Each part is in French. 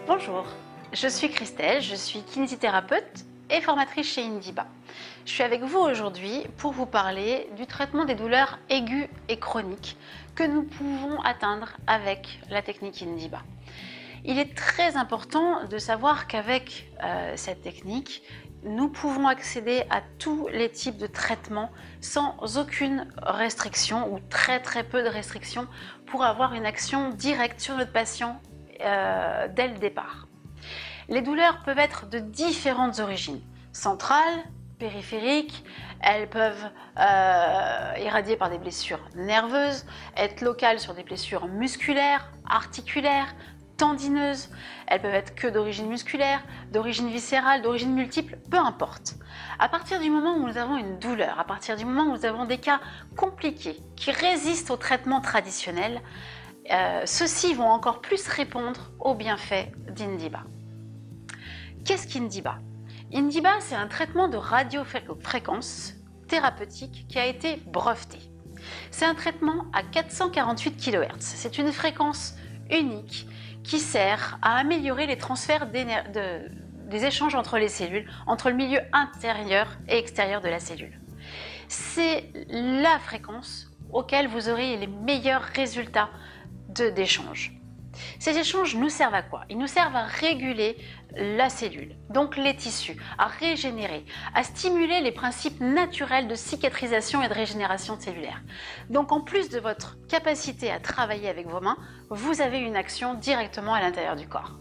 Bonjour, je suis Christelle, je suis kinésithérapeute et formatrice chez Indiba. Je suis avec vous aujourd'hui pour vous parler du traitement des douleurs aiguës et chroniques que nous pouvons atteindre avec la technique Indiba. Il est très important de savoir qu'avec cette technique, nous pouvons accéder à tous les types de traitements sans aucune restriction ou très peu de restrictions pour avoir une action directe sur notre patient dès le départ. Les douleurs peuvent être de différentes origines, centrales, périphériques, elles peuvent irradier par des blessures nerveuses, être locales sur des blessures musculaires, articulaires, tendineuses, elles peuvent être que d'origine musculaire, d'origine viscérale, d'origine multiple, peu importe. À partir du moment où nous avons une douleur, à partir du moment où nous avons des cas compliqués qui résistent au traitement traditionnel, ceux-ci vont encore plus répondre aux bienfaits d'Indiba. Qu'est-ce qu'Indiba ? Indiba, c'est un traitement de radiofréquence thérapeutique qui a été breveté. C'est un traitement à 448 kHz. C'est une fréquence unique qui sert à améliorer les transferts des échanges entre les cellules, entre le milieu intérieur et extérieur de la cellule. C'est la fréquence auquel vous aurez les meilleurs résultats d'échanges. Ces échanges nous servent à quoi? Ils nous servent à réguler la cellule, donc les tissus, à régénérer, à stimuler les principes naturels de cicatrisation et de régénération cellulaire. Donc en plus de votre capacité à travailler avec vos mains, vous avez une action directement à l'intérieur du corps.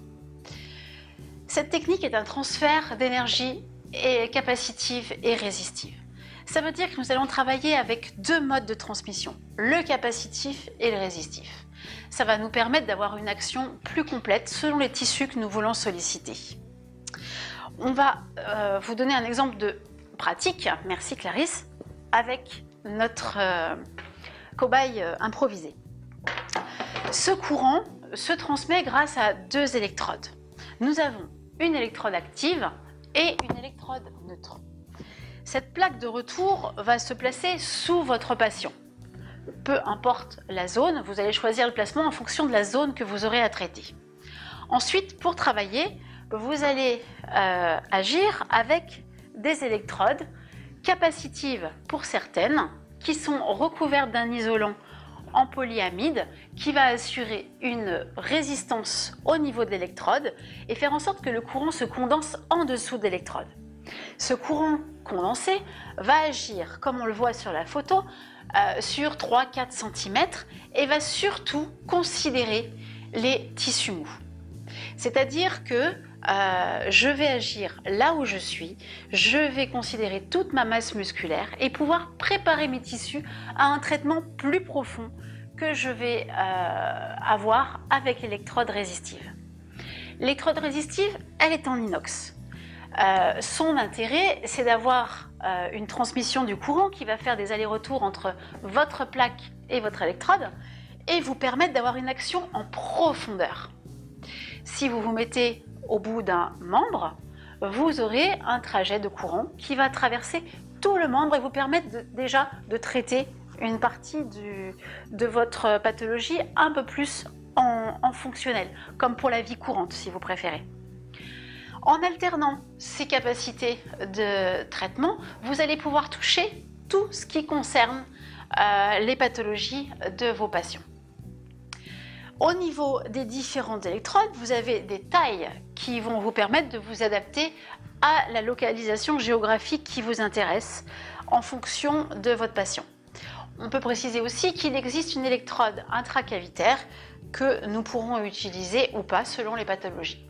Cette technique est un transfert d'énergie capacitive et résistive. Ça veut dire que nous allons travailler avec deux modes de transmission, le capacitif et le résistif. Ça va nous permettre d'avoir une action plus complète selon les tissus que nous voulons solliciter. On va vous donner un exemple de pratique, merci Clarisse, avec notre cobaye improvisé. Ce courant se transmet grâce à deux électrodes. Nous avons une électrode active et une électrode neutre. Cette plaque de retour va se placer sous votre patient. Peu importe la zone, vous allez choisir le placement en fonction de la zone que vous aurez à traiter. Ensuite, pour travailler, vous allez agir avec des électrodes capacitives pour certaines, qui sont recouvertes d'un isolant en polyamide qui va assurer une résistance au niveau de l'électrode et faire en sorte que le courant se condense en dessous de l'électrode. Ce courant condensé va agir, comme on le voit sur la photo, sur 3-4 cm et va surtout considérer les tissus mous. C'est-à-dire que je vais agir là où je suis, je vais considérer toute ma masse musculaire et pouvoir préparer mes tissus à un traitement plus profond que je vais avoir avec l'électrode résistive. L'électrode résistive, elle est en inox. Son intérêt, c'est d'avoir une transmission du courant qui va faire des allers-retours entre votre plaque et votre électrode et vous permettre d'avoir une action en profondeur. Si vous vous mettez au bout d'un membre, vous aurez un trajet de courant qui va traverser tout le membre et vous permettre déjà de traiter une partie de votre pathologie un peu plus en fonctionnel, comme pour la vie courante si vous préférez. En alternant ces capacités de traitement, vous allez pouvoir toucher tout ce qui concerne les pathologies de vos patients. Au niveau des différentes électrodes, vous avez des tailles qui vont vous permettre de vous adapter à la localisation géographique qui vous intéresse en fonction de votre patient. On peut préciser aussi qu'il existe une électrode intracavitaire que nous pourrons utiliser ou pas selon les pathologies.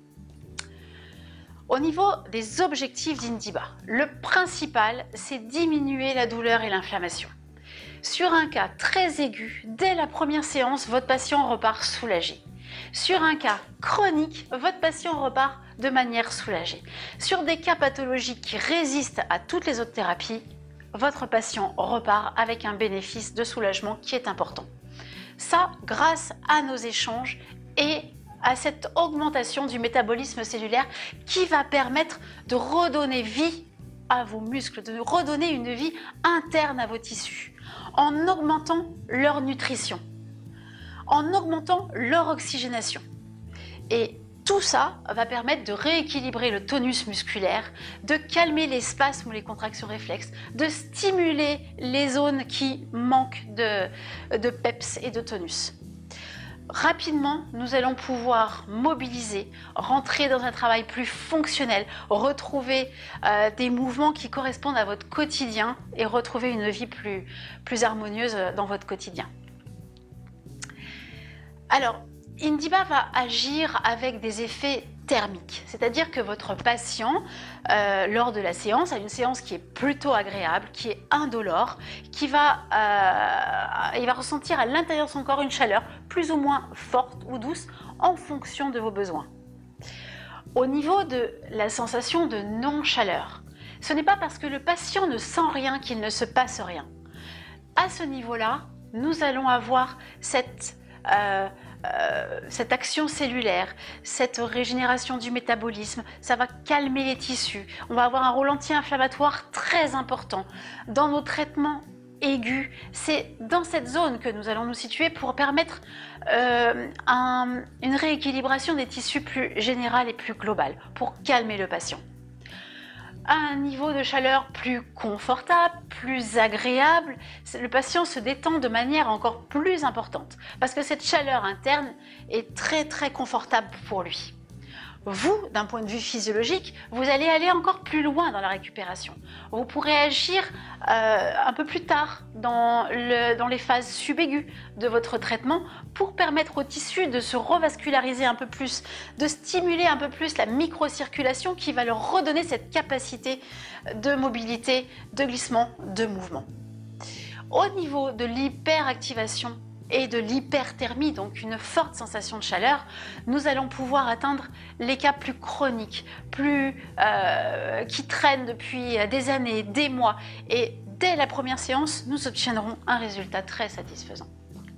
Au niveau des objectifs d'Indiba, le principal, c'est diminuer la douleur et l'inflammation. Sur un cas très aigu, dès la première séance, votre patient repart soulagé. Sur un cas chronique, votre patient repart de manière soulagée. Sur des cas pathologiques qui résistent à toutes les autres thérapies, votre patient repart avec un bénéfice de soulagement qui est important. Ça, grâce à nos échanges et à cette augmentation du métabolisme cellulaire qui va permettre de redonner vie à vos muscles, de redonner une vie interne à vos tissus, en augmentant leur nutrition, en augmentant leur oxygénation. Et Tout ça va permettre de rééquilibrer le tonus musculaire, de calmer les spasmes ou les contractions réflexes, de stimuler les zones qui manquent de peps et de tonus. Rapidement, nous allons pouvoir mobiliser, rentrer dans un travail plus fonctionnel, retrouver des mouvements qui correspondent à votre quotidien et retrouver une vie plus harmonieuse dans votre quotidien. Alors, Indiba va agir avec des effets thermiques, c'est-à-dire que votre patient, lors de la séance, a une séance qui est plutôt agréable, qui est indolore, il va ressentir à l'intérieur de son corps une chaleur plus ou moins forte ou douce en fonction de vos besoins. Au niveau de la sensation de non-chaleur, ce n'est pas parce que le patient ne sent rien qu'il ne se passe rien. À ce niveau-là, nous allons avoir cette action cellulaire, cette régénération du métabolisme, ça va calmer les tissus. On va avoir un rôle anti-inflammatoire très important. Dans nos traitements aigus, c'est dans cette zone que nous allons nous situer pour permettre une rééquilibration des tissus plus générale et plus globale, pour calmer le patient. À un niveau de chaleur plus confortable, plus agréable, le patient se détend de manière encore plus importante parce que cette chaleur interne est très confortable pour lui. Vous, d'un point de vue physiologique, vous allez aller encore plus loin dans la récupération. Vous pourrez agir un peu plus tard dans les phases subaiguës de votre traitement pour permettre au tissu de se revasculariser un peu plus, de stimuler un peu plus la microcirculation qui va leur redonner cette capacité de mobilité, de glissement, de mouvement. Au niveau de l'hyperactivation et de l'hyperthermie, donc une forte sensation de chaleur, nous allons pouvoir atteindre les cas plus chroniques, qui traînent depuis des années, des mois, et dès la première séance, nous obtiendrons un résultat très satisfaisant.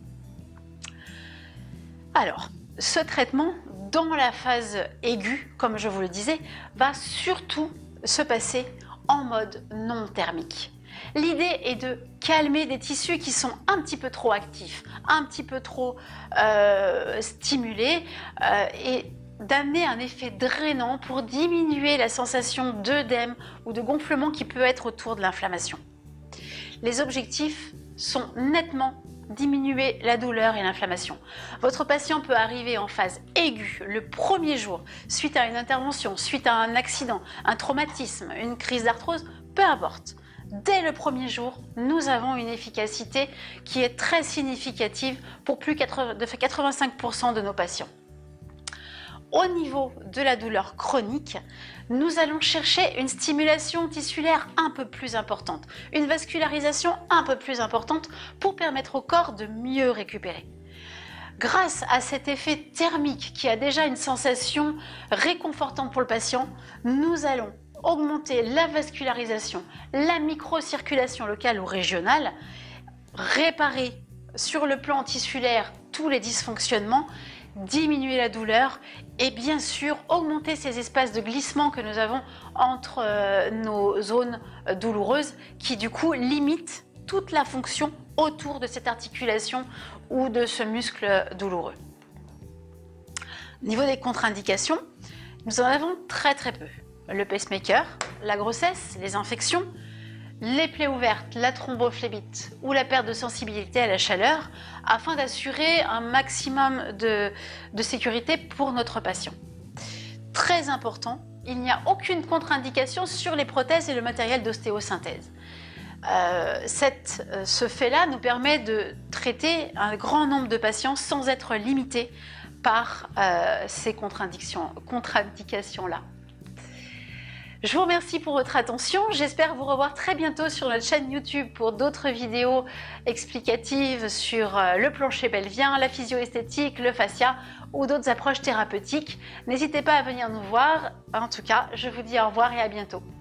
Alors, ce traitement, dans la phase aiguë, comme je vous le disais, va surtout se passer en mode non thermique. L'idée est de calmer des tissus qui sont un petit peu trop actifs, un petit peu trop stimulés et d'amener un effet drainant pour diminuer la sensation d'œdème ou de gonflement qui peut être autour de l'inflammation. Les objectifs sont nettement diminuer la douleur et l'inflammation. Votre patient peut arriver en phase aiguë le premier jour, suite à une intervention, suite à un accident, un traumatisme, une crise d'arthrose, peu importe. Dès le premier jour, nous avons une efficacité qui est très significative pour plus de 85% de nos patients. Au niveau de la douleur chronique, nous allons chercher une stimulation tissulaire un peu plus importante, une vascularisation un peu plus importante pour permettre au corps de mieux récupérer. Grâce à cet effet thermique qui a déjà une sensation réconfortante pour le patient, nous allons augmenter la vascularisation, la microcirculation locale ou régionale, réparer sur le plan tissulaire tous les dysfonctionnements, diminuer la douleur et bien sûr augmenter ces espaces de glissement que nous avons entre nos zones douloureuses qui du coup limitent toute la fonction autour de cette articulation ou de ce muscle douloureux. Au niveau des contre-indications, nous en avons très peu. Le pacemaker, la grossesse, les infections, les plaies ouvertes, la thrombophlébite ou la perte de sensibilité à la chaleur afin d'assurer un maximum de sécurité pour notre patient. Très important, il n'y a aucune contre-indication sur les prothèses et le matériel d'ostéosynthèse. Ce fait-là nous permet de traiter un grand nombre de patients sans être limité par ces contre-indications-là. Je vous remercie pour votre attention. J'espère vous revoir très bientôt sur notre chaîne YouTube pour d'autres vidéos explicatives sur le plancher pelvien, la physio-esthétique, le fascia ou d'autres approches thérapeutiques. N'hésitez pas à venir nous voir. En tout cas, je vous dis au revoir et à bientôt.